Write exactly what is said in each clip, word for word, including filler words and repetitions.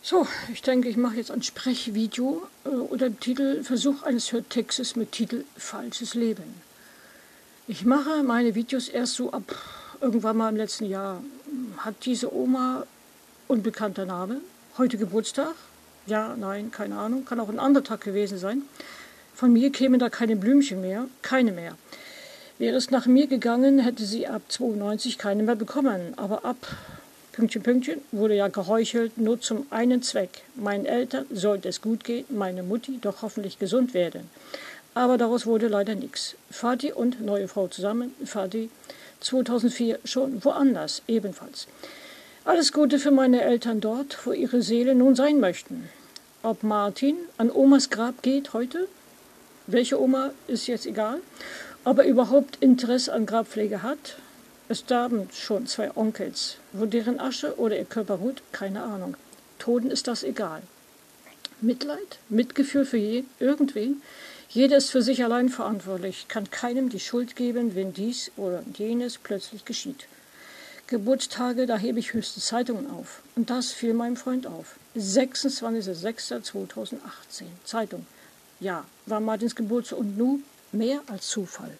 So, ich denke, ich mache jetzt ein Sprechvideo äh, unter dem Titel Versuch eines Hörtextes mit Titel Falsches Leben. Ich mache meine Videos erst so ab irgendwann mal im letzten Jahr. Hat diese Oma, unbekannter Name, heute Geburtstag? Ja, nein, keine Ahnung, kann auch ein anderer Tag gewesen sein. Von mir kämen da keine Blümchen mehr, keine mehr. Wäre es nach mir gegangen, hätte sie ab zweiundneunzig keine mehr bekommen, aber ab Pünktchen, Pünktchen, wurde ja geheuchelt, nur zum einen Zweck. Meinen Eltern sollte es gut gehen, meine Mutti doch hoffentlich gesund werden. Aber daraus wurde leider nichts. Vati und neue Frau zusammen, Vati zweitausendvier schon woanders, ebenfalls. Alles Gute für meine Eltern dort, wo ihre Seele nun sein möchten. Ob Martin an Omas Grab geht heute, welche Oma, ist jetzt egal. Ob er überhaupt Interesse an Grabpflege hat, es starben schon zwei Onkels. Wo deren Asche oder ihr Körper ruht, keine Ahnung. Toten ist das egal. Mitleid, Mitgefühl für je, irgendwen. Jeder ist für sich allein verantwortlich, kann keinem die Schuld geben, wenn dies oder jenes plötzlich geschieht. Geburtstage, da hebe ich höchstens Zeitungen auf. Und das fiel meinem Freund auf. sechsundzwanzigster sechster zweitausendachtzehn. Zeitung. Ja, war Martins Geburtstag und nun mehr als Zufall.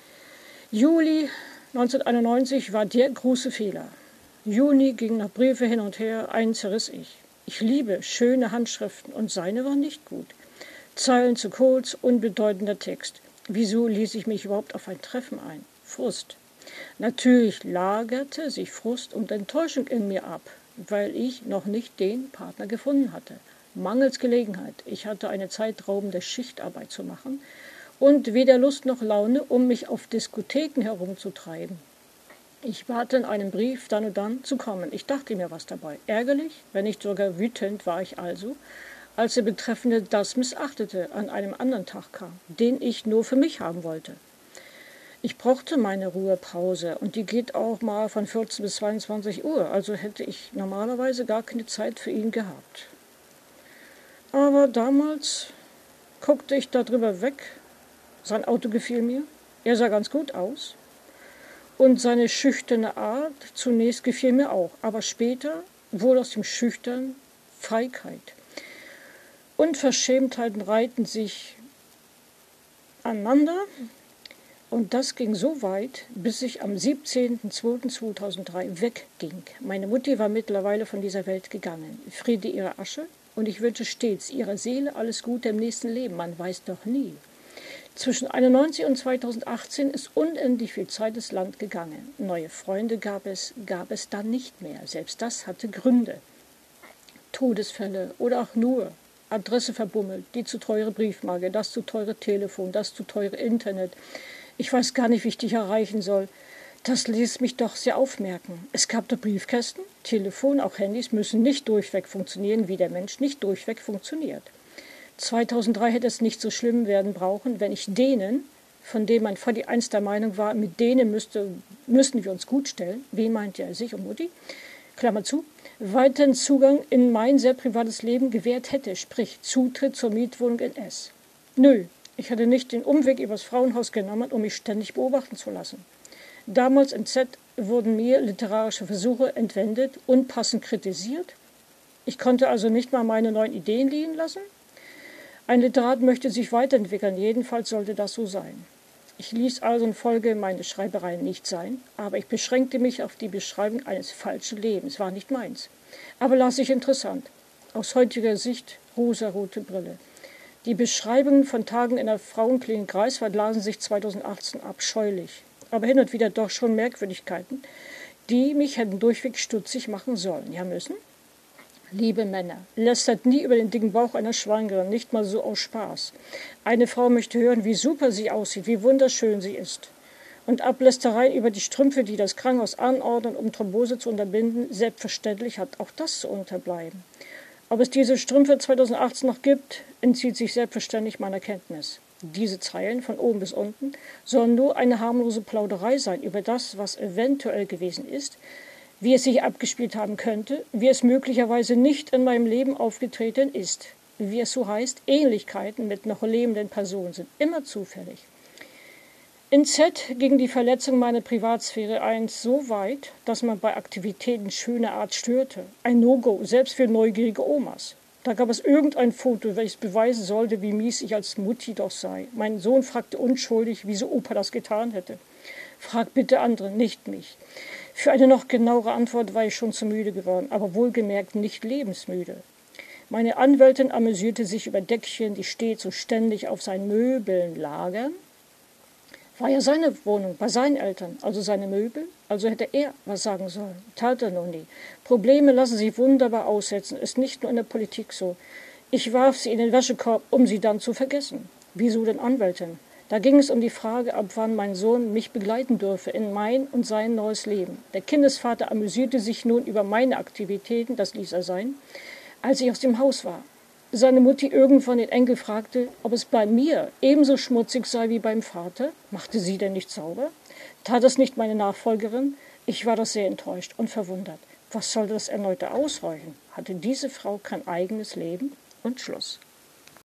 Juli neunzehnhunderteinundneunzig war der große Fehler. Juni ging nach Briefe hin und her, einen zerriss ich. Ich liebe schöne Handschriften und seine war nicht gut. Zeilen zu kurz, unbedeutender Text. Wieso ließ ich mich überhaupt auf ein Treffen ein? Frust. Natürlich lagerte sich Frust und Enttäuschung in mir ab, weil ich noch nicht den Partner gefunden hatte. Mangels Gelegenheit. Ich hatte eine zeitraubende Schichtarbeit zu machen und weder Lust noch Laune, um mich auf Diskotheken herumzutreiben. Ich warte in einem Brief dann und dann zu kommen. Ich dachte mir was dabei. Ärgerlich, wenn nicht sogar wütend war ich also, als der Betreffende das missachtete, an einem anderen Tag kam, den ich nur für mich haben wollte. Ich brauchte meine Ruhepause und die geht auch mal von vierzehn bis zweiundzwanzig Uhr, also hätte ich normalerweise gar keine Zeit für ihn gehabt. Aber damals guckte ich darüber weg. Sein Auto gefiel mir, er sah ganz gut aus und seine schüchterne Art zunächst gefiel mir auch, aber später wurde aus dem Schüchtern Feigheit. Unverschämtheiten reihten sich aneinander und das ging so weit, bis ich am siebzehnten zweiten zweitausenddrei wegging. Meine Mutti war mittlerweile von dieser Welt gegangen. Friede ihre Asche und ich wünsche stets ihrer Seele alles Gute im nächsten Leben, man weiß doch nie. Zwischen einundneunzig und zweitausendachtzehn ist unendlich viel Zeit ins Land gegangen. Neue Freunde gab es, gab es dann nicht mehr. Selbst das hatte Gründe. Todesfälle oder auch nur Adresse verbummelt, die zu teure Briefmarke, das zu teure Telefon, das zu teure Internet. Ich weiß gar nicht, wie ich dich erreichen soll. Das ließ mich doch sehr aufmerken. Es gab da Briefkästen, Telefon, auch Handys müssen nicht durchweg funktionieren, wie der Mensch nicht durchweg funktioniert. zweitausenddrei hätte es nicht so schlimm werden brauchen, wenn ich denen, von denen mein Vati einst der Meinung war, mit denen müsste, müssten wir uns gut stellen, wen meint er, sich und Mutti, Klammer zu, weiteren Zugang in mein sehr privates Leben gewährt hätte, sprich Zutritt zur Mietwohnung in S. Nö, ich hatte nicht den Umweg übers Frauenhaus genommen, um mich ständig beobachten zu lassen. Damals im Z wurden mir literarische Versuche entwendet, unpassend kritisiert. Ich konnte also nicht mal meine neuen Ideen liegen lassen. Ein Literat möchte sich weiterentwickeln, jedenfalls sollte das so sein. Ich ließ also in Folge meine Schreibereien nicht sein, aber ich beschränkte mich auf die Beschreibung eines falschen Lebens, war nicht meins. Aber las ich interessant. Aus heutiger Sicht rosarote Brille. Die Beschreibungen von Tagen in der Frauenklinik Greifswald lasen sich zweitausendachtzehn abscheulich, aber hin und wieder doch schon Merkwürdigkeiten, die mich hätten durchweg stutzig machen sollen. Ja müssen? Liebe Männer, lästert nie über den dicken Bauch einer Schwangeren, nicht mal so aus Spaß. Eine Frau möchte hören, wie super sie aussieht, wie wunderschön sie ist. Und Ablästereien über die Strümpfe, die das Krankenhaus anordnen, um Thrombose zu unterbinden, selbstverständlich hat auch das zu unterbleiben. Ob es diese Strümpfe zweitausendachtzehn noch gibt, entzieht sich selbstverständlich meiner Kenntnis. Diese Zeilen von oben bis unten sollen nur eine harmlose Plauderei sein über das, was eventuell gewesen ist, wie es sich abgespielt haben könnte, wie es möglicherweise nicht in meinem Leben aufgetreten ist. Wie es so heißt, Ähnlichkeiten mit noch lebenden Personen sind immer zufällig. In Z ging die Verletzung meiner Privatsphäre einst so weit, dass man bei Aktivitäten schöner Art störte. Ein No-Go, selbst für neugierige Omas. Da gab es irgendein Foto, welches beweisen sollte, wie mies ich als Mutti doch sei. Mein Sohn fragte unschuldig, wieso Opa das getan hätte. Frag bitte andere, nicht mich. Für eine noch genauere Antwort war ich schon zu müde geworden, aber wohlgemerkt nicht lebensmüde. Meine Anwältin amüsierte sich über Deckchen, die stets und ständig auf seinen Möbeln lagern. War ja seine Wohnung, bei seinen Eltern, also seine Möbel, also hätte er was sagen sollen. Tat er noch nie. Probleme lassen sich wunderbar aussetzen, ist nicht nur in der Politik so. Ich warf sie in den Wäschekorb, um sie dann zu vergessen. Wieso denn Anwältin? Da ging es um die Frage, ab wann mein Sohn mich begleiten dürfe in mein und sein neues Leben. Der Kindesvater amüsierte sich nun über meine Aktivitäten, das ließ er sein, als ich aus dem Haus war. Seine Mutti irgendwann den Enkel fragte, ob es bei mir ebenso schmutzig sei wie beim Vater. Machte sie denn nicht sauber? Tat es nicht meine Nachfolgerin? Ich war doch sehr enttäuscht und verwundert. Was sollte das erneute Ausräuchen? Hatte diese Frau kein eigenes Leben? Und Schluss.